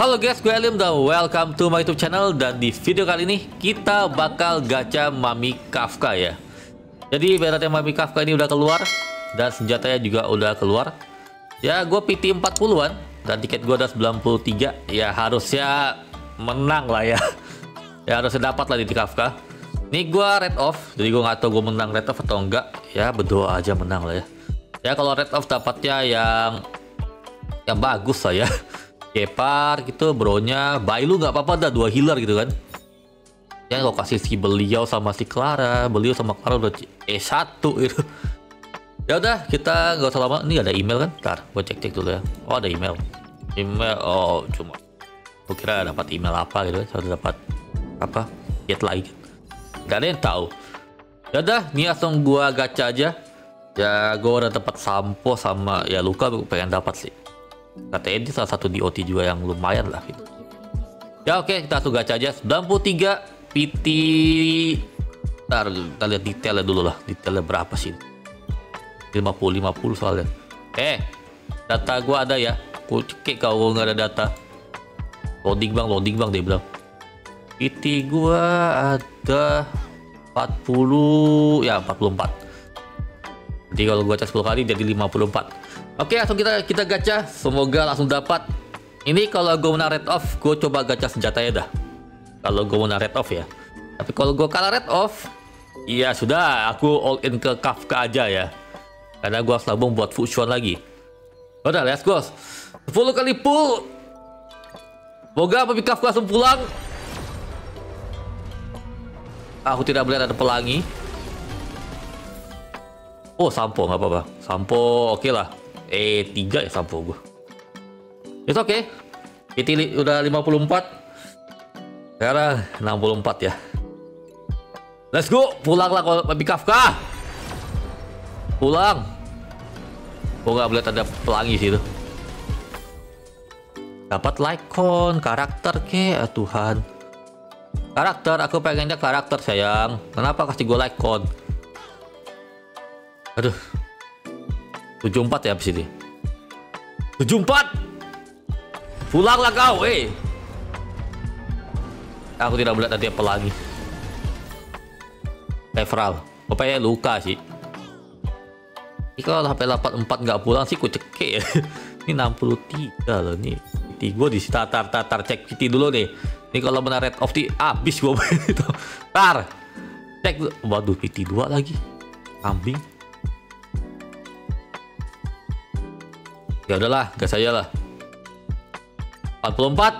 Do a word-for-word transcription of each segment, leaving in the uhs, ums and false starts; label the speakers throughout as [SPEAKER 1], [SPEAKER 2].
[SPEAKER 1] Halo guys, gue Alim dan welcome to my YouTube channel. Dan di video kali ini kita bakal gacha Mami Kafka ya. Jadi beratnya Mami Kafka ini udah keluar dan senjatanya juga udah keluar. Ya gue P T empat puluhan dan tiket gue udah sembilan puluh tiga. Ya harusnya menang lah ya. Ya harusnya dapat lah di Kafka. Ini gue red off, jadi gue nggak tahu gue menang red off atau enggak. Ya berdoa aja menang lah ya. Ya kalau red off dapatnya yang yang bagus lah ya. Gepard gitu, bronya, Bailu nggak apa-apa, ada dua healer gitu kan. Ya lokasi si beliau sama si Clara, beliau sama Clara udah E satu gitu. Ya udah, kita nggak usah lama. Ini ada email kan? Ntar, gue cek-cek dulu ya. Oh ada email. Email, oh cuma. Gue kira dapat email apa gitu kan? Saya dapat apa? Get lagi. Gak ada yang tahu. Ya udah, ini langsung gue gacha aja. Ya gue udah dapat sampo sama ya luka, gue pengen dapat sih. Katanya ini salah satu D O T juga yang lumayan lah gitu. Ya oke, kita langsung gacha aja. Sembilan puluh tiga P T. Ntar kita lihat detailnya dulu lah. Detailnya berapa sih? lima puluh lima puluh soalnya. Eh, data gua ada ya. Aku cek kalau nggak ada data. Loading bang, loading bang dia bilang. P T gua ada empat puluh, ya empat puluh empat. Jadi kalau gua gacha sepuluh kali jadi lima puluh empat. Oke, langsung kita kita gacha. Semoga langsung dapat. Ini kalau gue menang red off, gue coba gacha senjatanya dah. Kalau gue menang red off ya. Tapi kalau gue kalah red off, ya sudah, aku all in ke Kafka aja ya. Karena gue harus labung buat fusion lagi. Udah, let's go. sepuluh kali pull. Semoga Mami Kafka langsung pulang. Aku tidak melihat ada pelangi. Oh, sampo nggak apa-apa. Sampo oke okay lah. E tiga ya sampo gue. Itu oke. Okay. P T udah lima puluh empat. Sekarang enam puluh empat ya. Let's go. Pulang lah kalau Mami Kafka. Pulang. Gue nggak melihat ada pelangi sih itu. Dapat Lycon, karakter ke, ah, Tuhan. Karakter, aku pengennya karakter sayang. Kenapa kasih gue Lycon? Aduh. tujuh puluh empat ya abis ini. tujuh puluh empat. Pulanglah kau, eh. Aku tidak melihat tadi apa lagi. Referral. Pokoknya luka sih. Ini kalau H P delapan puluh empat nggak pulang sih ku cekek ya. Ini enam puluh tiga loh nih. P T gue di tatar tatar cek P T dulu nih. Ini kalau benar red off di abis gue itu. Tar. Cek dulu. Waduh P T dua lagi. Kambing. Ya udahlah, gas aja lah. empat puluh empat.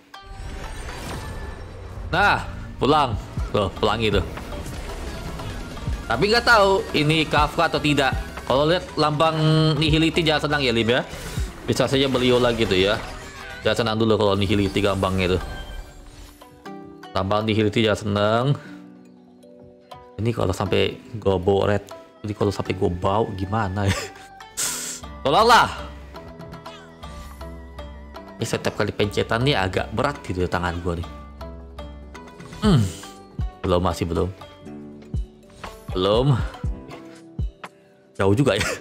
[SPEAKER 1] Nah, pulang. Tuh, pelangi tuh. Tapi nggak tahu ini Kafka atau tidak. Kalau lihat lambang nihility jangan senang ya Lim ya. Bisa saja beliau lagi tuh ya. Jangan senang dulu kalau nihility gampangnya tuh. Lambang nihility jangan senang. Ini kalau sampai gue bawa red. Ini kalau sampai gue bau gimana ya. Tolonglah. Ini setiap kali pencetan nih agak berat gitu ya tangan gue nih. Hmm. Belum, masih belum. Belum. Jauh juga ya.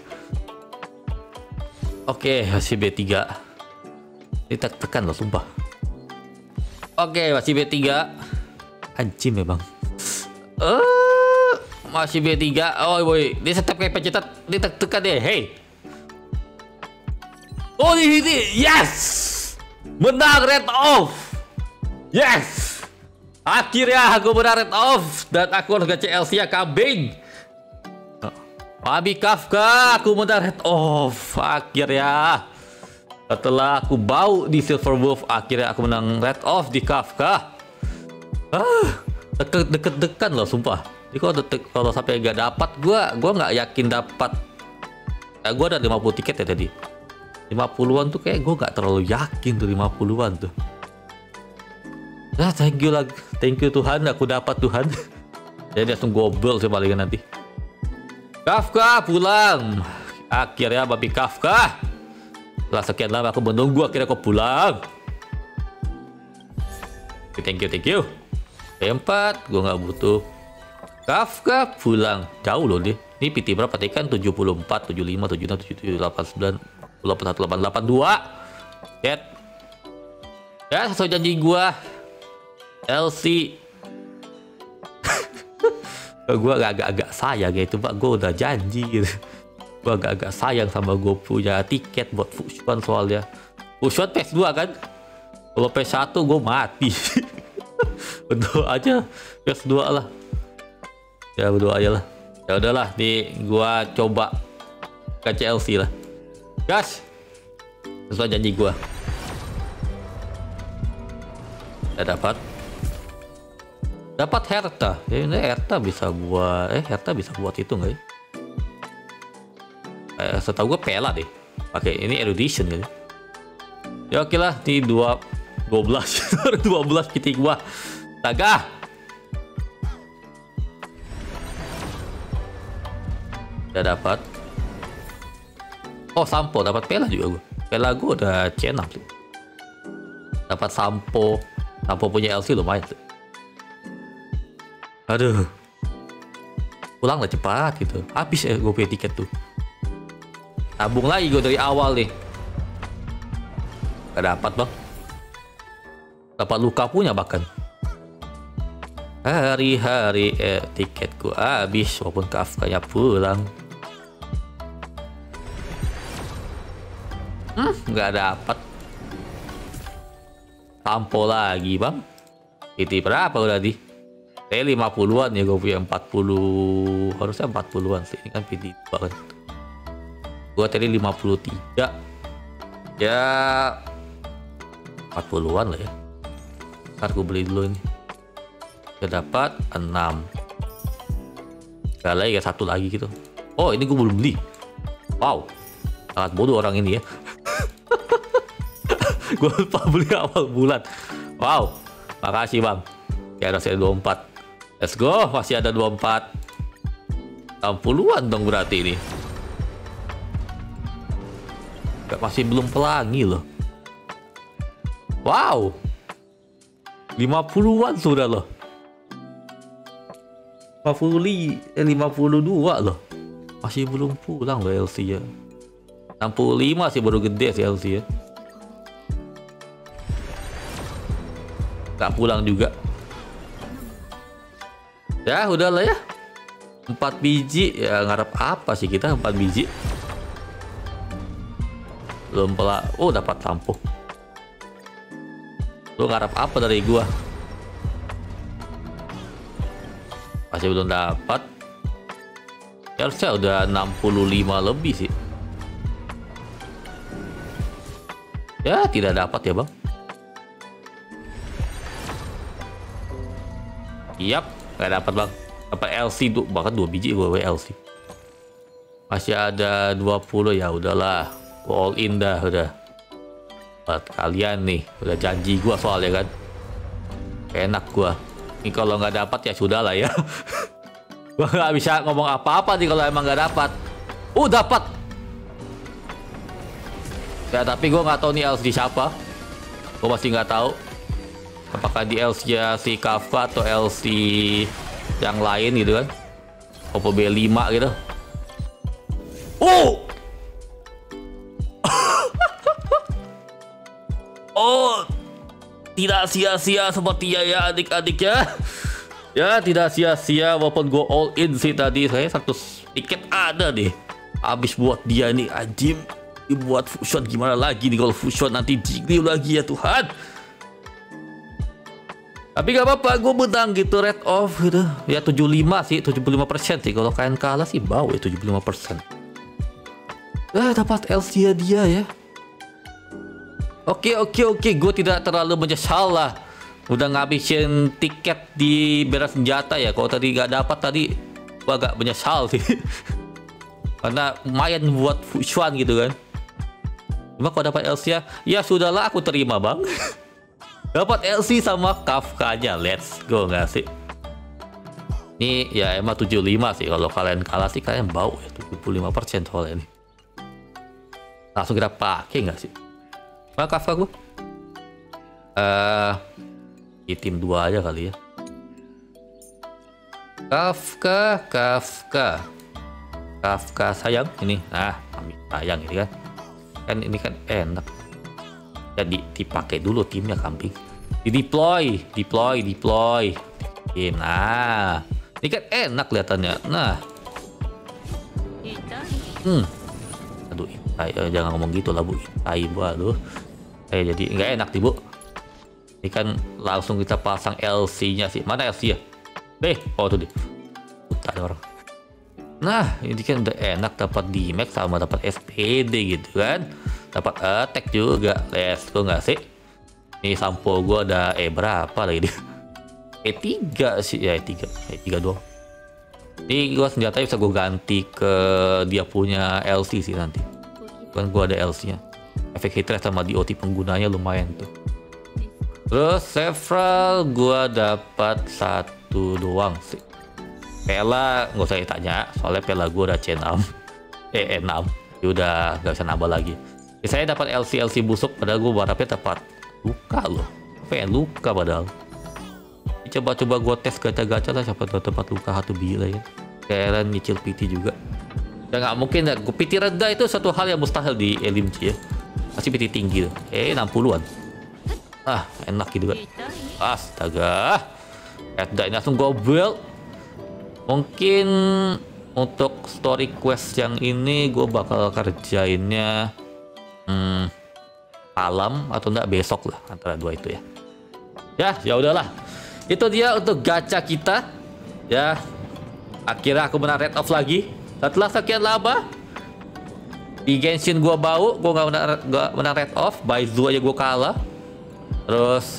[SPEAKER 1] Oke, masih B tiga. Ini tekan loh sumpah. Oke, masih B tiga. Anjing memang. Eh, uh, masih B tiga. Oh boy, ini setiap kali pencetan ini tekan deh. Hey. Oh ini, ini. Yes. Menang red off. Yes. Akhirnya aku menang red off. Dan aku harus gacha L C ya kambing. Mami Kafka, aku menang red off. Akhirnya. Setelah aku bau di Silver Wolf, akhirnya aku menang red off di Kafka. Ah, deket-dekan loh sumpah. Jadi kalau, kalau sampai gak dapat, gue gua nggak yakin dapat. Ya, gue ada lima puluh tiket ya tadi. lima puluhan tuh kayak gue gak terlalu yakin tuh lima puluhan tuh. Nah, thank you lah. Thank you Tuhan, aku dapat Tuhan. Jadi langsung gobel sih palingan nanti. Kafka pulang. Akhirnya Mami Kafka. Setelah sekian lama aku menunggu, akhirnya kau pulang. Thank you, thank you. Empat, gue nggak butuh. Kafka pulang. Jauh loh dia. Ini P T berapa? Tekan tujuh puluh empat, tujuh puluh lima, tujuh puluh enam, tujuh puluh tujuh, delapan puluh sembilan, delapan puluh satu, delapan puluh delapan, delapan puluh dua. Set. Ya, sesuai janji gua. L C. Gua agak-agak sayang gitu, Pak. Gua udah janji gitu. Gua agak-agak sayang sama gua punya tiket buat Fusion soalnya. Fusion P S dua kan? Kalau P S satu gua mati. Berdoa aja P S dua lah. Ya berdoa aja lah. Ya udahlah, nih gua coba ke C L C lah. Gas. Sesuai janji gua. Udah dapat. Dapat Hertha. Ya, ini Hertha bisa buat eh Hertha bisa buat itu enggak ya? Eh, setahu gue Pela deh. Pakai ini erudition gitu. Ya oke lah, di dua belas dua belas P T gua. Taga. Udah dapat. Oh, Sampo dapat Pela juga gua. Pela gua udah C enam tuh. Dapat Sampo. Sampo punya L C lumayan tuh. Aduh. Pulang lah cepat gitu. Habis ya gue punya tiket tuh. Tabung lagi gue dari awal nih. Gak dapat bang. Dapat luka punya bahkan. Hari-hari eh, tiketku habis walaupun Kafkanya pulang. Hmm, nggak dapat. Sampo lagi bang. Itu berapa udah di? Saya lima puluhan ya, gue punya empat puluh. Harusnya empat puluhan sih. Ini kan P D dua kan. Gue tadi lima puluh tiga. Ya empat puluhan lah ya. Ntar gue beli dulu ini. Udah dapat enam. Gak lagi ya, satu lagi gitu. Oh ini gue belum beli. Wow, sangat bodoh orang ini ya. Gue lupa beli awal bulan. Wow, makasih bang. Ya masih ada dua puluh empat. Let's go, masih ada dua puluh empat. enam puluhan dong berarti ini. Gak, masih belum pelangi loh. Wow, lima puluhan sudah loh. lima puluh li, eh, lima puluh dua loh. Masih belum pulang loh L C ya. enam puluh lima sih baru gede sih L C ya. Gak pulang juga. Ya udahlah ya. Empat biji ya, ngarep apa sih kita empat biji. Belum pula. Oh dapat Sampo. Lu ngarep apa dari gua? Masih belum dapat. Ya harusnya udah enam puluh lima lebih sih. Ya tidak dapat ya bang. Yap, nggak dapat bang. Dapat L C tuh, bahkan dua biji gue L C. Masih ada dua puluh ya udahlah. Gue all in dah udah. Buat kalian nih, udah janji gue soalnya kan. Enak gue. Ini kalau nggak dapat ya sudah lah ya. Gue nggak bisa ngomong apa-apa nih kalau emang nggak dapat. Uh dapat. Ya tapi gue nggak tahu nih L C siapa. Gue masih nggak tahu. Apakah di L C si Kafka atau L C yang lain gitu kan. Oppo B lima gitu. Oh! Oh! Tidak sia-sia seperti ya ya adik-adik ya. Ya tidak sia-sia walaupun gue all in sih tadi. Saya satu tiket ada deh. Habis buat dia nih anjim. Dibuat Fusion gimana lagi nih kalau Fusion nanti Jiggly lagi ya Tuhan. Tapi gak apa-apa, gue menang gitu, rate off gitu. Ya tujuh puluh lima sih, tujuh puluh lima persen sih. Kalau kalian kalah sih bau ya tujuh puluh lima persen. Eh, dapat L C dia ya. Oke, oke, oke. Gue tidak terlalu menyesal lah. Udah ngabisin tiket di beras senjata ya. Kalau tadi gak dapat tadi, gue agak menyesal sih. Karena lumayan buat Fusion gitu kan. Cuma kalau dapat L C ya, ya sudahlah aku terima bang. Dapat L C sama Kafkanya, let's go nggak sih? Ini ya emang tujuh puluh lima sih. Kalau kalian kalah sih kalian bau ya tujuh puluh lima persen soalnya ini. Langsung kita pakai nggak sih? Mana Kafka gue? Eh, uh, di tim dua aja kali ya. Kafka, Kafka, Kafka sayang ini. Nah, kami sayang ini kan. Kan ini kan enak. Jadi dipakai dulu timnya kambing. Di deploy, deploy, deploy. Tim. Nah, ini kan enak kelihatannya. Nah, hmm, aduh, itai, jangan ngomong gitu lah bu. Itai bu, aduh. Eh jadi nggak enak nih bu. Ini kan langsung kita pasang L C-nya sih. Mana L C ya? Eh, oh tuh deh. Putar ada orang. Nah, ini kan udah enak dapat D-Max sama dapat S P D gitu kan. Dapat attack juga. Let's go nggak sih? Ini sampo gua ada E berapa lagi dia? E tiga sih ya, E tiga. E tiga doang. Ini gua senjatanya bisa gua ganti ke dia punya L C sih nanti. Kan gua ada L C-nya. Efek hit rate sama D O T penggunanya lumayan tuh. Terus several gua dapat satu doang sih. Pela nggak usah ditanya, soalnya Pela gue udah C enam, eh E enam, ya udah nggak bisa nambah lagi. Ya, saya dapat L C L C busuk, padahal gue berharapnya dapat luka loh, pengen luka padahal. Coba-coba gue tes gacha-gacha lah, siapa tahu tempat luka satu bila ya. Kalian nyicil P T juga. Ya nggak mungkin ya, gue P T rendah itu satu hal yang mustahil di L M C ya. Masih P T tinggi, eh enam puluhan. Ah enak gitu kan. Astaga, Edda ini langsung gue build. Mungkin untuk story quest yang ini gue bakal kerjainnya hmm, malam atau enggak besok lah, antara dua itu ya. Ya, ya udahlah. Itu dia untuk gacha kita. Ya, akhirnya aku menang red off lagi. Setelah sekian lama di Genshin gue bau, gue nggak menang, gak menang red off. Baizu aja gue kalah. Terus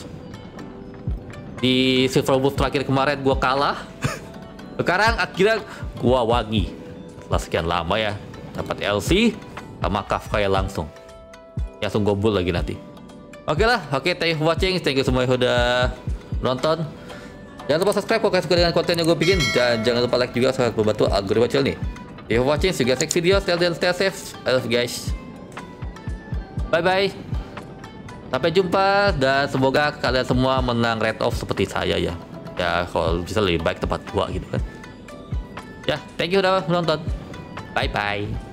[SPEAKER 1] di Silver Boost terakhir kemarin gue kalah. Sekarang akhirnya gua wangi setelah sekian lama ya, dapat L C sama Kafka ya langsung ya, langsung gobul lagi nanti. Oke lah, oke, thank you for watching, thank you semua yang udah nonton. Jangan lupa subscribe kalau kalian suka dengan konten yang gue bikin, dan jangan lupa like juga sangat membantu algoritma channel nih. Thank you for watching, see you guys next video, stay healthy and stay safe. I love you guys, bye bye, sampai jumpa, dan semoga kalian semua menang red off seperti saya ya. Ya kalau bisa lebih baik tempat dua gitu kan. Ya, thank you udah menonton. Bye bye.